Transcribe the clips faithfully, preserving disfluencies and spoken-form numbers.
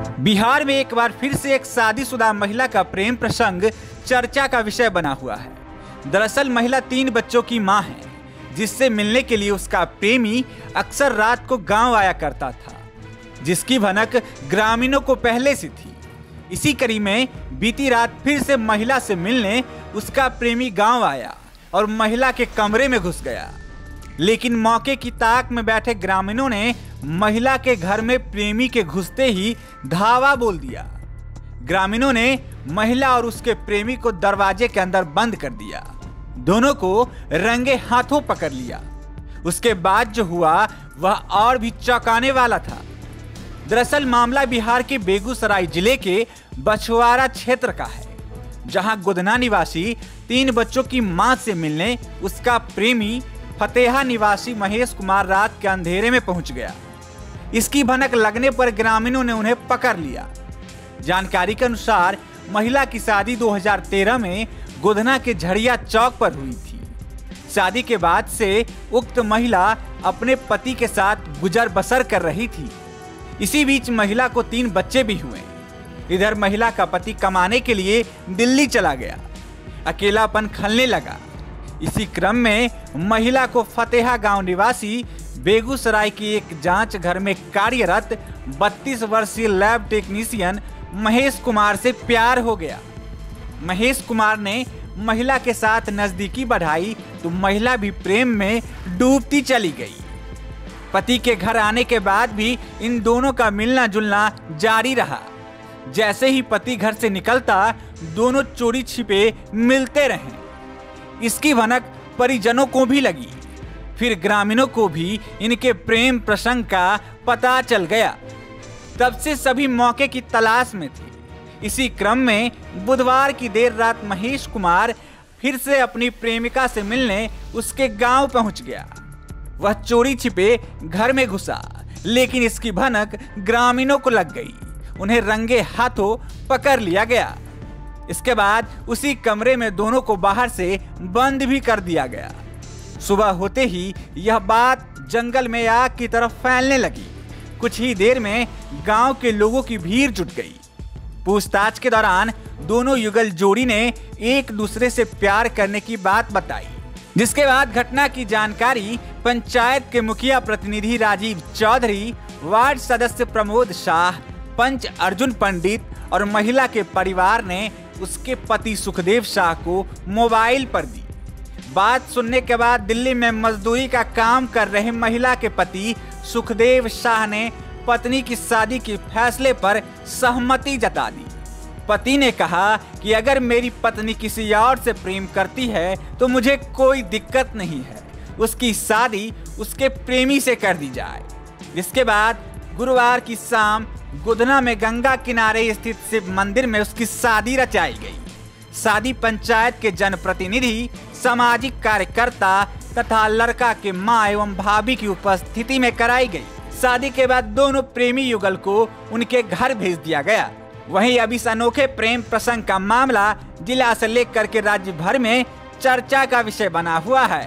बिहार में एक बार फिर से एक शादीशुदा महिला का प्रेम प्रसंग चर्चा का विषय बना हुआ है। दरअसल महिला तीन बच्चों की मां है, जिससे मिलने के लिए उसका प्रेमी अक्सर रात को गांव आया करता था, जिसकी भनक ग्रामीणों को पहले से थी। इसी कड़ी में बीती रात फिर से महिला से मिलने उसका प्रेमी गांव आया और महिला के कमरे में घुस गया। लेकिन मौके की ताक में बैठे ग्रामीणों ने महिला के घर में प्रेमी के घुसते ही धावा बोल दिया। ग्रामीणों ने महिला और उसके प्रेमी को दरवाजे के अंदर बंद कर दिया। दोनों को रंगे हाथों पकड़ लिया। उसके बाद जो हुआ वह और भी चौंकाने वाला था। दरअसल मामला बिहार के बेगूसराय जिले के बछवाड़ा क्षेत्र का है, जहां गोधना निवासी तीन बच्चों की मां से मिलने उसका प्रेमी फतेहा निवासी महेश कुमार रात के अंधेरे में पहुंच गया। इसकी भनक लगने पर ग्रामीणों ने उन्हें पकड़ लिया। जानकारी के अनुसार महिला की शादी दो हज़ार तेरह में गोधना के झड़िया चौक पर हुई थी। शादी के बाद से उक्त महिला अपने पति के साथ गुजर बसर कर रही थी। इसी बीच महिला को तीन बच्चे भी हुए। इधर महिला का पति कमाने के लिए दिल्ली चला गया। अकेलापन खलने लगा। इसी क्रम में महिला को फतेहा गांव निवासी बेगूसराय की एक जांच घर में कार्यरत बत्तीस वर्षीय लैब टेक्नीशियन महेश कुमार से प्यार हो गया। महेश कुमार ने महिला के साथ नजदीकी बढ़ाई तो महिला भी प्रेम में डूबती चली गई। पति के घर आने के बाद भी इन दोनों का मिलना जुलना जारी रहा। जैसे ही पति घर से निकलता, दोनों चोरी छिपे मिलते रहे। इसकी भनक परिजनों को भी लगी। फिर ग्रामीणों को भी इनके प्रेम प्रसंग का पता चल गया। तब से सभी मौके की तलाश में थे। इसी क्रम में बुधवार की देर रात महेश कुमार फिर से अपनी प्रेमिका से मिलने उसके गांव पहुंच गया। वह चोरी छिपे घर में घुसा, लेकिन इसकी भनक ग्रामीणों को लग गई। उन्हें रंगे हाथों पकड़ लिया गया। इसके बाद उसी कमरे में दोनों को बाहर से बंद भी कर दिया गया। सुबह होते ही यह बात जंगल में आग की तरफ फैलने लगी। कुछ ही देर में गांव के लोगों की भीड़ जुट गई। पूछताछ के दौरान दोनों युगल जोड़ी ने एक दूसरे से प्यार करने की बात बताई, जिसके बाद घटना की जानकारी पंचायत के मुखिया प्रतिनिधि राजीव चौधरी, वार्ड सदस्य प्रमोद शाह, पंच अर्जुन पंडित और महिला के परिवार ने उसके पति सुखदेव शाह को मोबाइल पर दी। बात सुनने के बाद दिल्ली में मजदूरी का काम कर रहे महिला के पति सुखदेव शाह ने पत्नी की शादी के फैसले पर सहमति जता दी। पति ने कहा कि अगर मेरी पत्नी किसी और से प्रेम करती है तो मुझे कोई दिक्कत नहीं है, उसकी शादी उसके प्रेमी से कर दी जाए। इसके बाद गुरुवार की शाम गोधना में गंगा किनारे स्थित शिव मंदिर में उसकी शादी रचाई गई। शादी पंचायत के जनप्रतिनिधि, सामाजिक कार्यकर्ता तथा लड़का के मां एवं भाभी की उपस्थिति में कराई गई। शादी के बाद दोनों प्रेमी युगल को उनके घर भेज दिया गया। वहीं अब इस अनोखे प्रेम प्रसंग का मामला जिला से लेकर के राज्य भर में चर्चा का विषय बना हुआ है।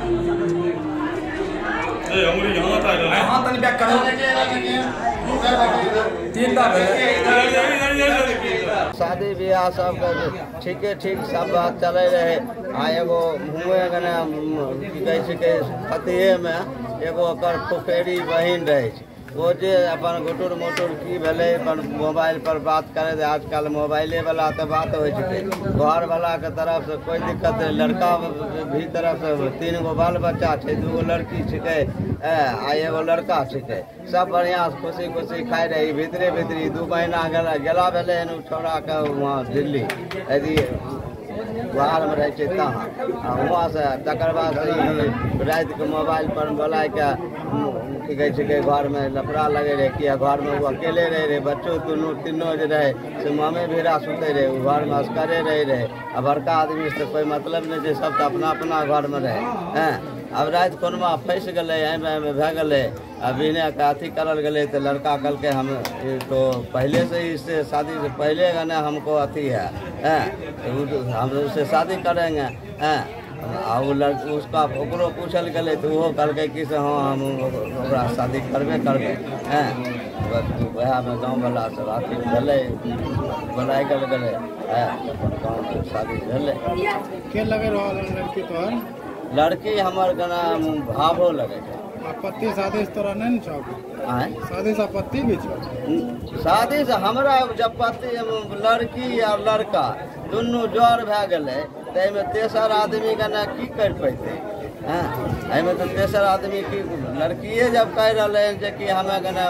शादी ब्याह सब ठीक है, ठीक सब बात चले रहे। आ एगो हुए गने फतिहे में एगो ओकर फुफेरी बहिन रहे छै। वो जे अपन गुटुर मुटुर की भेले अपन मोबाइल पर बात करे थे। आजकल मोबाइले वाला तो बात हो चुके। घर वाला के तरफ से कोई दिक्कत नहीं, लड़का भी तरफ से तीन गो बाल बच्चा है, दू गो लड़की छिके आ एगो लड़का छिके। सब बढ़िया खुशी खुशी खाई रही। भीतरे भीतरी दू महीना गेला गेला भेले छोड़ा के वहाँ दिल्ली यदि बाहर में रहे तहाँ वहाँ से तकर बाद रात के मोबाइल पर बोला के की कहे छै घर में लफड़ा लगे रहे कि घर में वो अकेले रहे रहे। बच्चों दोनों तीनों जो रहे से मामे भीड़ा सुते रहे, वो घर में असकरे रहे रहे। अब बड़का आदमी से कोई मतलब नहीं है, सब तो अपना अपना घर में रहे हैं। अब रात कोनमा फंस गए भे गए। अभी ने अथी करल गए तो लड़का कल के हम तो पहले से ही इससे शादी से पहले गने हमको अथी है हैं, हम उससे शादी करेंगे हैं। और लड़का उसका ओकरो पूछल गए तो वो कल के कि से हाँ हम शादी करबे करबे हैं। बस वह में गाँव वाला सब अथी भेलै बनाय गल गए है गाँव में शादी भेलै। के लगे रहल लड़की तोहर? लड़की हमर गना भावो लगे छै। आपत्ति शादी से तोरा नहीं छौ? आय शादी से आपत्ति भी छौ? शादी से हमरा जब पति लड़की और लड़का दुनू जोर भए गेलै ताहिमे तेसर आदमी गना की कर पैते हैं? एहिमे तो तेसर आदमी की लड़किए जब कह रहे हैं कि हमें गना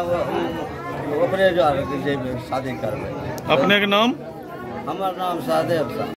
ओकरे जोर शादी करबै। अपने के नाम? हमर नाम सहदेव साहब।